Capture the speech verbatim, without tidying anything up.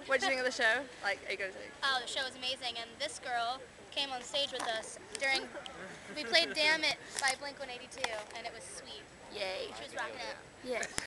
What did you think of the show? Like, are you going to say? Oh, the show was amazing, and this girl came on stage with us during, we played Damn It by Blink one eighty-two, and it was sweet. Yay. She was rocking out. Yeah.